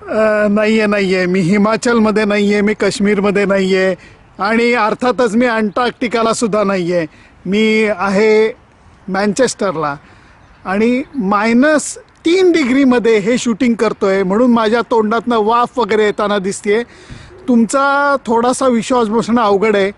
नाहीये नाहीये, मी हिमाचलमध्ये नाहीये, मी काश्मीरमध्ये नाहीये आणि अर्थातच मी अंटार्क्टिकाला सुद्धा नाहीये. मी आहे मँचेस्टरला आणि -3 डिग्रीमध्ये हे शूटिंग करतोय, म्हणून माझ्या तोंडातनं वाफ वगैरे येताना दिसतेय. तुमचा थोडासा विश्वास बसणं अवघड आहे.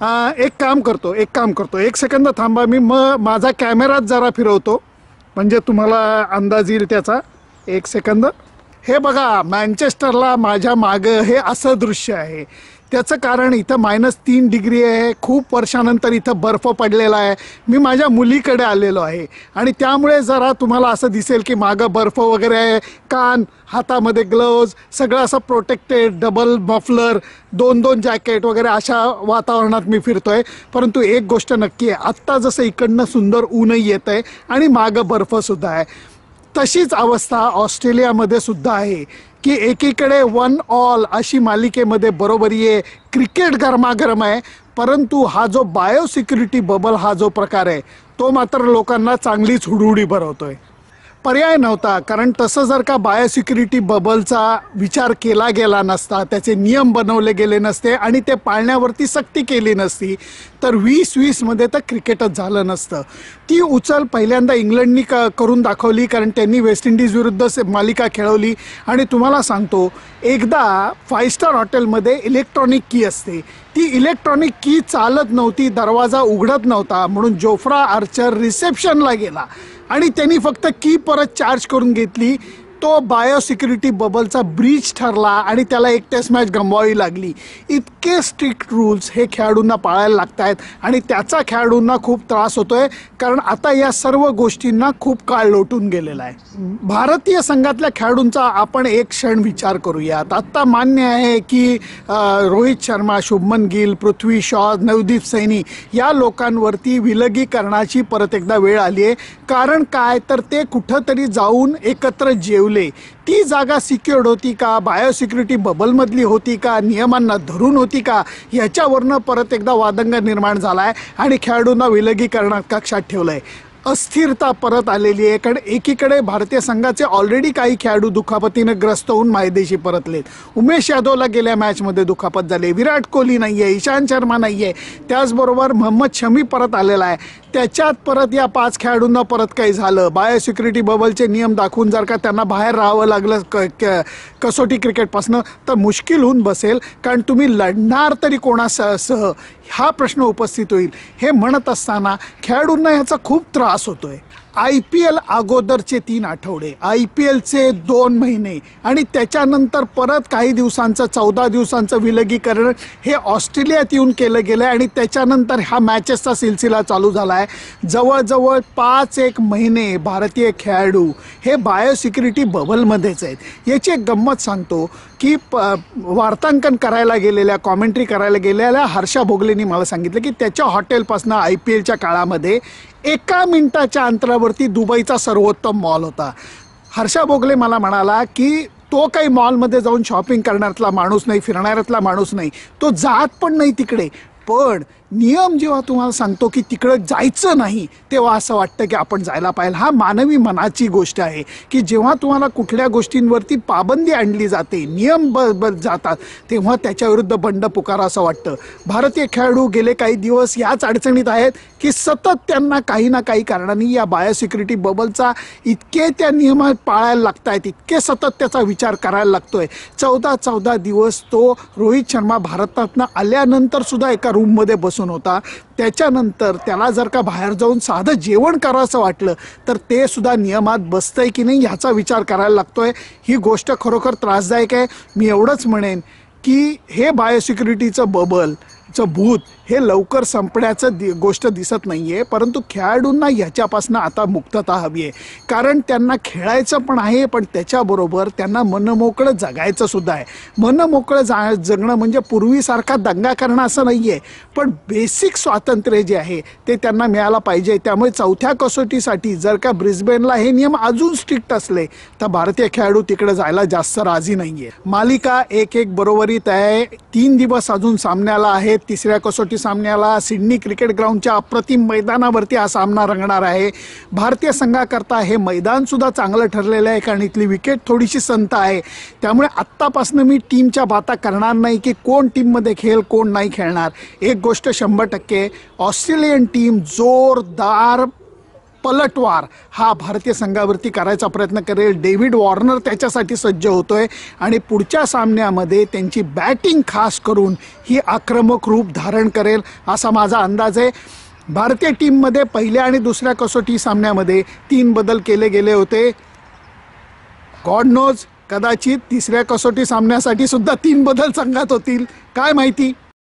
एक काम करतो, 1 सेकंद थांबा, मी माझा कॅमेराच जरा फिरवतो म्हणजे तुम्हाला अंदाज येईल त्याचा. 1 सेकंद. हे बघा, मँचेस्टरला माझ्या मागं हे असं दृश्य आहे. त्याचं कारण इथं -3 डिग्री आहे. खूप वर्षानंतर इथं बर्फ पडलेला आहे. मी माझ्या मुलीकडे आलेलो आहे आणि त्यामुळे जरा तुम्हाला असं दिसेल की मागं बर्फ वगैरे आहे. कान, हातामध्ये ग्लोव्ज, सगळं असं प्रोटेक्टेड, डबल मफलर, 2-2 जॅकेट वगैरे अशा वातावरणात मी फिरतोय. परंतु एक गोष्ट नक्की आहे, आत्ता जसं इकडनं सुंदर ऊनही येतं आहे आणि मागं बर्फसुद्धा आहे, तशीच अवस्था ऑस्ट्रेलियामध्ये सुद्धा आहे की एकीकडे 1 ऑल अशी मालिकेमध्ये बरोबरी आहे, क्रिकेट गरमागरम आहे, परंतु हा जो बायोसिक्युरिटी बबल हा जो प्रकार आहे तो मात्र लोकांना चांगलीच हुडहुडी भरवतोय. पर्याय नव्हता, कारण तसं जर का बायोसिक्युरिटी बबलचा विचार केला गेला नसता, त्याचे नियम बनवले गेले नसते आणि ते पाळण्यावरती सक्ती केली नसती, तर 2020मध्ये तर क्रिकेटच झालं नसतं. ती उचल पहिल्यांदा इंग्लंडनी करून दाखवली, कारण त्यांनी वेस्ट इंडिज विरुद्ध मालिका खेळवली. आणि तुम्हाला सांगतो, एकदा 5 स्टार हॉटेलमध्ये इलेक्ट्रॉनिक की असते, ती इलेक्ट्रॉनिक की चालत नव्हती, दरवाजा उघडत नव्हता, म्हणून जोफ्रा आर्चर रिसेप्शनला गेला आणि त्यांनी फक्त की परत चार्ज करून घेतली. तो बायोसिक्युरिटी बबलचा ब्रीच ठरला आणि त्याला एक टेस्ट मॅच गमवावी लागली. इतके स्ट्रिक्ट रूल्स हे खेळाडूंना पाळायला लागत आहेत आणि त्याचा खेळाडूंना खूप त्रास होतोय, कारण आता या सर्व गोष्टींना खूप काळ लोटून गेलेला आहे. भारतीय संघातल्या खेळाडूंचा आपण एक क्षण विचार करूयात. आत्ता मान्य आहे की रोहित शर्मा, शुभमन गिल, पृथ्वी शॉ, नवदीप सैनी या लोकांवरती विलगीकरणाची परत एकदा वेळ आली आहे. कारण काय तर ते कुठंतरी जाऊन एकत्र जेवले. ती जागा सिक्युअर्ड होती का, बायोसिक्युरिटी बबलमधली होती का, नियमांना धरून होती का, याच्यावरनं परत एकदा वादंग निर्माण झाला आहे आणि खेळाडूंना विलगीकरणात कक्षात ठेवलं आहे. अस्थिरता परत आलेली आहे, कारण एकीकडे भारतीय संघाचे ऑलरेडी काही खेळाडू दुखापतीने ग्रस्त होऊन मायदेशी परतलेत. उमेश यादवला गेल्या मॅचमध्ये दुखापत झाली, विराट कोहली नाही आहे, इशांत शर्मा नाही आहे, त्याचबरोबर मोहम्मद शमी परत आलेला आहे. त्याच्यात परत या 5 खेळाडूंना परत काही झालं, बायोसिक्युरिटी बबलचे नियम दाखवून जर का त्यांना बाहेर राहावं लागलं कसोटी क्रिकेटपासून, तर मुश्किल होऊन बसेल. कारण तुम्ही लढणार तरी कोणासह हा प्रश्न उपस्थित होईल. हे म्हणत असताना खेळाडूंना ह्याचा खूप त्रास होतोय. IPL अगोदरचे 3 आठवडे, IPLचे 2 महिने आणि त्याच्यानंतर परत काही दिवसांचं 14 दिवसांचं विलगीकरण हे ऑस्ट्रेलियात येऊन केलं गेलं आहे आणि त्याच्यानंतर हा मॅचेसचा सिलसिला चालू झाला आहे. जवळजवळ 5-1 महिने भारतीय खेळाडू हे बायोसिक्युरिटी बबलमध्येच आहेत. याची एक गंमत सांगतो की वार्तांकन करायला गेलेल्या, कॉमेंट्री करायला गेलेल्या हर्षा भोगलेंनी मला सांगितलं की त्याच्या हॉटेलपासून IPLच्या काळामध्ये 1 मिनिटाच्या अंतरावरती दुबईचा सर्वोत्तम मॉल होता. हर्षा भोगले मला म्हणाला की तो काही मॉलमध्ये जाऊन शॉपिंग करण्यातला माणूस नाही, फिरणाऱ्यातला माणूस नाही, तो जात पण नाही तिकडे. पण नियम जेव्हा तुम्हाला सांगतो की तिकडं जायचं नाही, तेव्हा असं वाटतं की आपण जायला पाहिजे. हा मानवी मनाची गोष्ट आहे की जेव्हा तुम्हाला कुठल्या गोष्टींवरती पाबंदी आणली जाते, नियम जातात, तेव्हा त्याच्याविरुद्ध बंड पुकारा असं वाटतं. भारतीय खेळाडू गेले काही दिवस याच अडचणीत आहेत की सतत त्यांना काही ना काही कारणाने या बायोसिक्युरिटी बबलचा इतके त्या नियमात पाळायला लागत आहेत, इतके सतत त्याचा विचार करायला लागतोय. 14 दिवस तो रोहित शर्मा भारतातनं आल्यानंतर सुद्धा एका रूममध्ये बसून होता. त्याच्यानंतर त्याला जर का बाहेर जाऊन साधं जेवण करावंसं वाटलं तर ते सुद्धा नियमात बसतंय की नाही ह्याचा विचार करायला लागतोय. ही गोष्ट खरोखर त्रासदायक आहे. मी एवढंच म्हणेन की हे बायोसिक्युरिटीचं बबलचं भूत हे लवकर संपण्याचं गोष्ट दिसत नाही आहे, परंतु खेळाडूंना ह्याच्यापासून आता मुक्तता हवी आहे. कारण त्यांना खेळायचं पण आहे, पण त्याच्याबरोबर त्यांना मनमोकळं जगायचं सुद्धा आहे. मनमोकळं जगणं म्हणजे पूर्वीसारखा दंगा करणं असं नाही आहे, पण बेसिक स्वातंत्र्य जे आहे ते त्यांना मिळायला पाहिजे. त्यामुळे 4थ्या कसोटीसाठी जर का ब्रिस्बेनला हे नियम अजून स्ट्रिक्ट असले तर भारतीय खेळाडू तिकडे जायला जास्त राजी नाही आहे. मालिका 1-1 बरोबरीत आहे. 3 दिवस अजून सामन्याला आहेत. आहेत. तिसऱ्या कसोटी सामन्याला सिडनी क्रिकेट ग्राउंडच्या अप्रतिम मैदानावरती हा सामना रंगणार आहे. भारतीय संघाकरता हे मैदानसुद्धा चांगलं ठरलेलं आहे, कारण इथली विकेट थोडीशी संत आहे. त्यामुळे आत्तापासून मी टीमच्या बाता करणार नाही की कोण टीममध्ये खेळेल कोण नाही खेळणार. एक गोष्ट 100% ऑस्ट्रेलियन टीम जोरदार पलटवार हा भारतीय संघावरती करायचा प्रयत्न करेल. डेव्हिड वॉर्नर त्याच्यासाठी सज्ज होतोय आणि पुढच्या सामन्यामध्ये त्यांची बॅटिंग खास करून ही आक्रमक रूप धारण करेल असा माझा अंदाज आहे. भारतीय टीममध्ये पहिल्या आणि दुसऱ्या कसोटी सामन्यामध्ये 3 बदल केले गेले होते. गॉड नोज, कदाचित तिसऱ्या कसोटी सामन्यासाठी सुद्धा 3 बदल संघात होतील, काय माहिती.